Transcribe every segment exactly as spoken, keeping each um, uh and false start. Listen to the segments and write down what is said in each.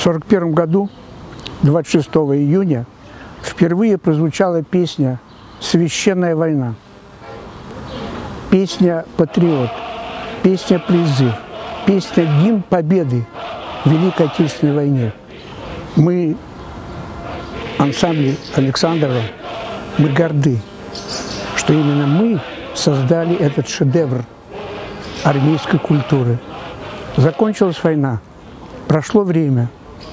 сорок первом году, двадцать шестого июня, впервые прозвучала песня «Священная война». Песня «Патриот», песня «Призыв», песня «Гимн Победы» в Великой Отечественной войне. Мы, ансамбль Александрова, мы горды, что именно мы создали этот шедевр армейской культуры. Закончилась война, прошло время.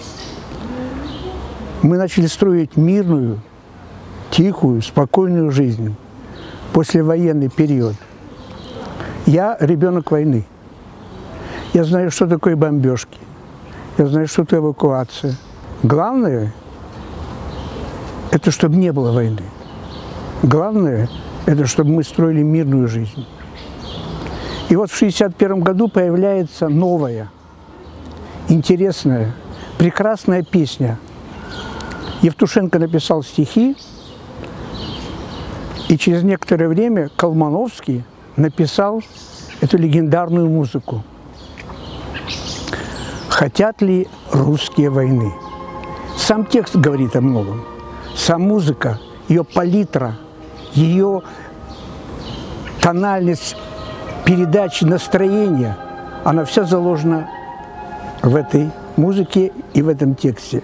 Мы начали строить мирную, тихую, спокойную жизнь, послевоенный период. Я ребенок войны. Я знаю, что такое бомбежки. Я знаю, что такое эвакуация. Главное – это чтобы не было войны. Главное – это чтобы мы строили мирную жизнь. И вот в шестьдесят первом году появляется новая, интересная, прекрасная песня. Евтушенко написал стихи, и через некоторое время Колмановский написал эту легендарную музыку. «Хотят ли русские войны?» Сам текст говорит о многом. Сам музыка, ее палитра, ее тональность передачи настроения, она вся заложена в этой музыке и в этом тексте.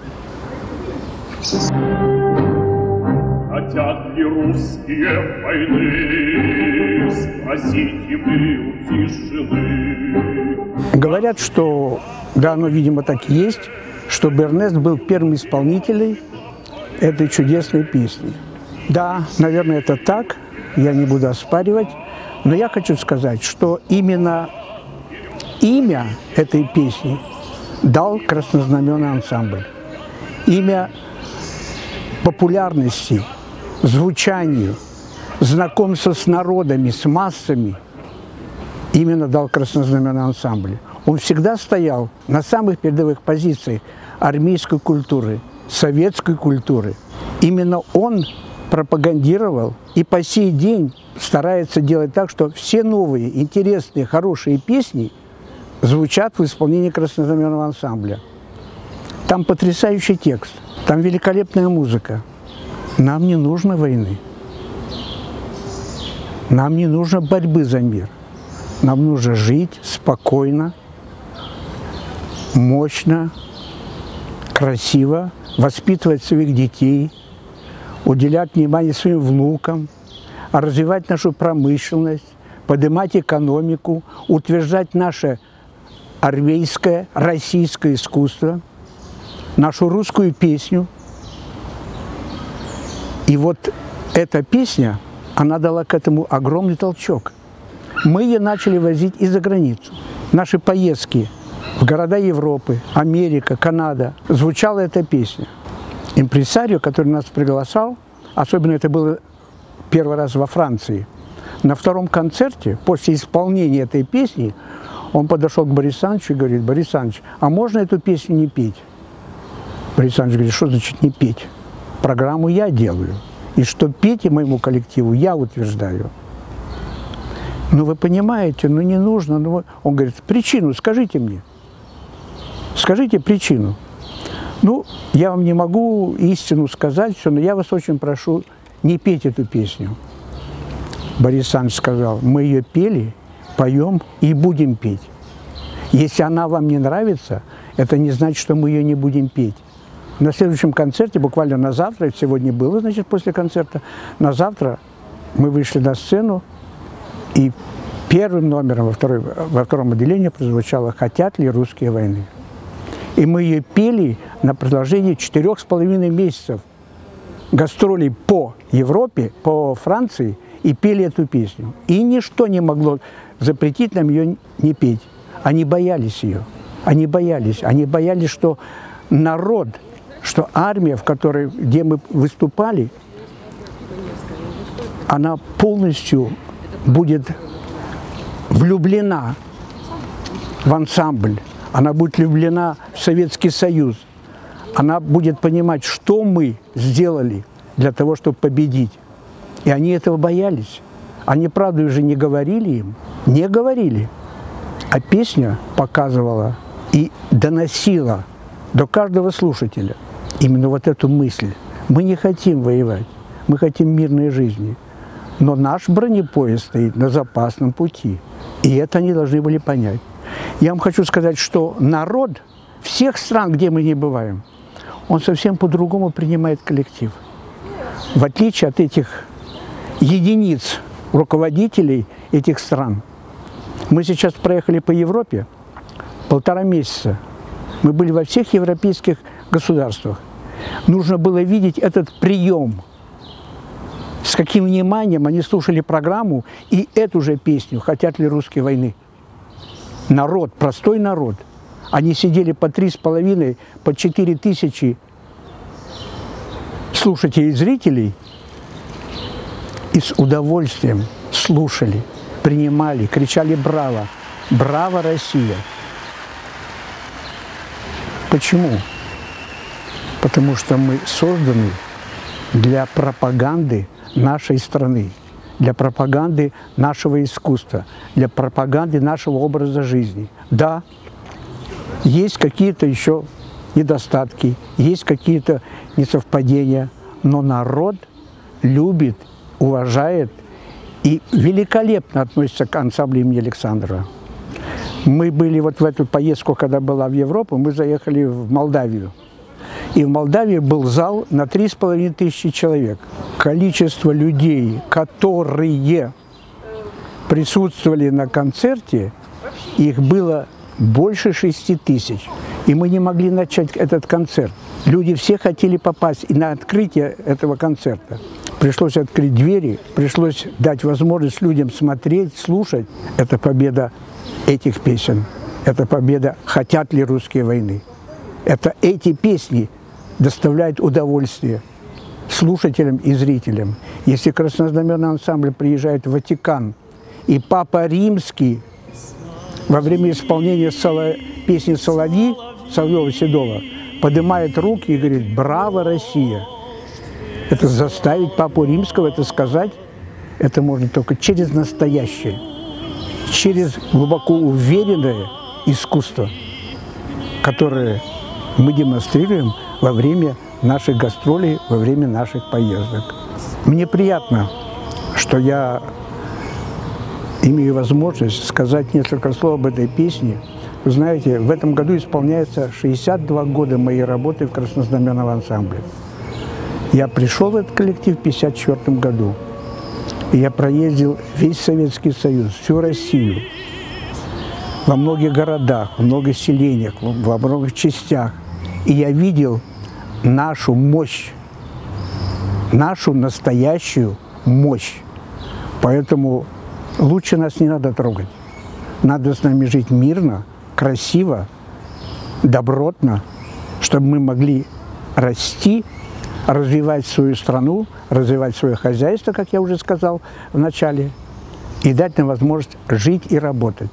Хотят ли русские войны? Спросите вы у тишины. Говорят, что, да, оно, видимо, так и есть, что Бернест был первым исполнителем этой чудесной песни. Да, наверное, это так, я не буду оспаривать, но я хочу сказать, что именно имя этой песни дал краснознаменный ансамбль. Имя популярности, звучанию, знакомства с народами, с массами именно дал краснознаменный ансамбль. Он всегда стоял на самых передовых позициях армейской культуры, советской культуры. Именно он пропагандировал и по сей день старается делать так, что все новые, интересные, хорошие песни звучат в исполнении краснознаменного ансамбля. Там потрясающий текст, там великолепная музыка. Нам не нужно войны. Нам не нужно борьбы за мир. Нам нужно жить спокойно, мощно, красиво, воспитывать своих детей, уделять внимание своим внукам, развивать нашу промышленность, поднимать экономику, утверждать наше армейское, российское искусство, нашу русскую песню. И вот эта песня, она дала к этому огромный толчок. Мы ее начали возить и за границу. Наши поездки в города Европы, Америка, Канада, звучала эта песня. Импресарио, который нас приглашал, особенно это было первый раз во Франции, на втором концерте, после исполнения этой песни, он подошел к Борису Ивановичу и говорит: Борис Иванович, а можно эту песню не петь? Борис Иванович говорит: что значит не петь? Программу я делаю. И что петь моему коллективу я утверждаю. Ну вы понимаете, ну не нужно. Ну, он говорит: причину скажите мне. Скажите причину. Ну, я вам не могу истину сказать, все, но я вас очень прошу не петь эту песню. Борис Иванович сказал: мы ее пели, поем и будем петь. Если она вам не нравится, это не значит, что мы ее не будем петь. На следующем концерте, буквально на завтра, сегодня было, значит, после концерта, на завтра мы вышли на сцену, и первым номером во, второй, во втором отделении прозвучало «Хотят ли русские войны?». И мы ее пели на продолжении четырех с половиной месяцев гастролей по Европе, по Франции, и пели эту песню. И ничто не могло запретить нам ее не петь. Они боялись ее. Они боялись. Они боялись, что народ, что армия, в которой, где мы выступали, она полностью будет влюблена в ансамбль, она будет влюблена в Советский Союз, она будет понимать, что мы сделали для того, чтобы победить. И они этого боялись. Они, правда, уже не говорили им, не говорили. А песня показывала и доносила до каждого слушателя именно вот эту мысль. Мы не хотим воевать, мы хотим мирной жизни. Но наш бронепоезд стоит на запасном пути. И это они должны были понять. Я вам хочу сказать, что народ всех стран, где мы не бываем, он совсем по-другому принимает коллектив. В отличие от этих единиц руководителей этих стран. Мы сейчас проехали по Европе полтора месяца. Мы были во всех европейских государствах. Нужно было видеть этот прием, с каким вниманием они слушали программу и эту же песню «Хотят ли русские войны?». Народ, простой народ. Они сидели по три с половиной, по четыре тысячи слушателей и зрителей и с удовольствием слушали, принимали, кричали «Браво! Браво, Россия!». Почему? Потому что мы созданы для пропаганды нашей страны, для пропаганды нашего искусства, для пропаганды нашего образа жизни. Да, есть какие-то еще недостатки, есть какие-то несовпадения, но народ любит, уважает и великолепно относится к ансамблю имени Александрова. Мы были вот в эту поездку, когда была в Европу, мы заехали в Молдавию. И в Молдавии был зал на три с половиной тысячи человек. Количество людей, которые присутствовали на концерте, их было больше шести тысяч. И мы не могли начать этот концерт. Люди все хотели попасть и на открытие этого концерта. Пришлось открыть двери, пришлось дать возможность людям смотреть, слушать. Это победа этих песен. Это победа «Хотят ли русские войны?». Это эти песни доставляют удовольствие слушателям и зрителям. Если краснознаменный ансамбль приезжает в Ватикан, и Папа Римский во время исполнения соло... песни «Соловьи» Соловьева-Седова поднимает руки и говорит «Браво, Россия!». Это заставить Папу Римского это сказать, это можно только через настоящее, через глубоко уверенное искусство, которое мы демонстрируем во время наших гастролей, во время наших поездок. Мне приятно, что я имею возможность сказать несколько слов об этой песне. Вы знаете, в этом году исполняется шестьдесят два года моей работы в краснознаменном ансамбле. Я пришел в этот коллектив в пятьдесят четвёртом году. И я проездил весь Советский Союз, всю Россию, во многих городах, в многих селениях, во многих частях. И я видел нашу мощь, нашу настоящую мощь. Поэтому лучше нас не надо трогать. Надо с нами жить мирно, красиво, добротно, чтобы мы могли расти, развивать свою страну, развивать свое хозяйство, как я уже сказал в начале, и дать нам возможность жить и работать.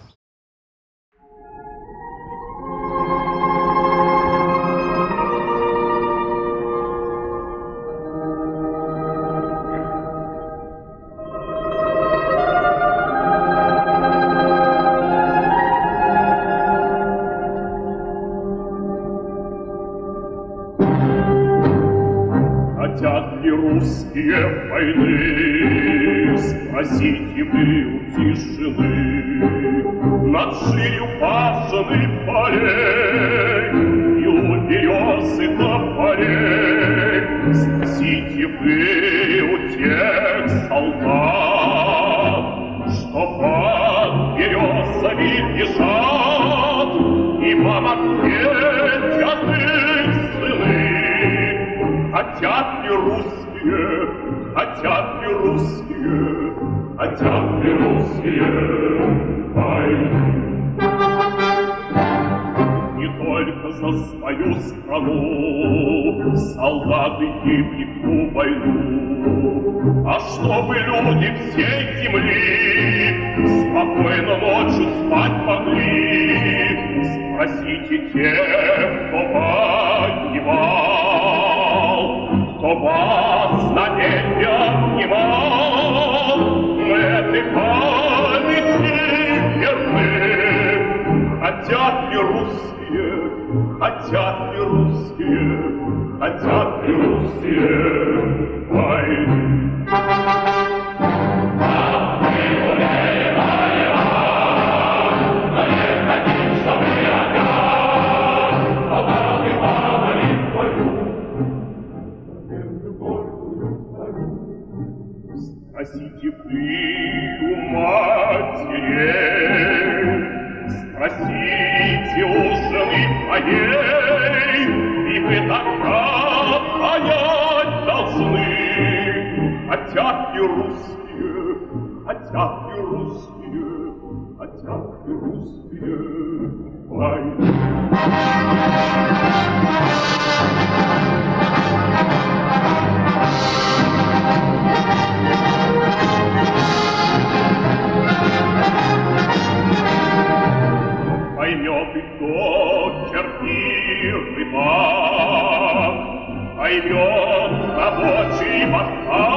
Хотят ли русские войны? Спросите вы у тишины. Над ширью пашенных полей и у берез и тополей. Спросите вы у тех солдат, что под березами лежат, и вам ответят их сыны. Хотят ли русские, хотят ли русские, хотят ли русские войны? Не только за свою страну солдаты гибнут в войну, а чтобы люди всей земли спокойно ночью спать могли. Спросите тех, кто воевал, кто вас на небе обнимал, мы этой памяти верны. Хотят ли русские русские, хотят ли русские, хотят ли русские войны. Спросите вы у матерей, спросите у жены моей, и вы тогда понять должны, хотят ли русские, хотят ли русские, хотят ли русские войны. Поймет и доктор мир и так, поймет рабочий восстание,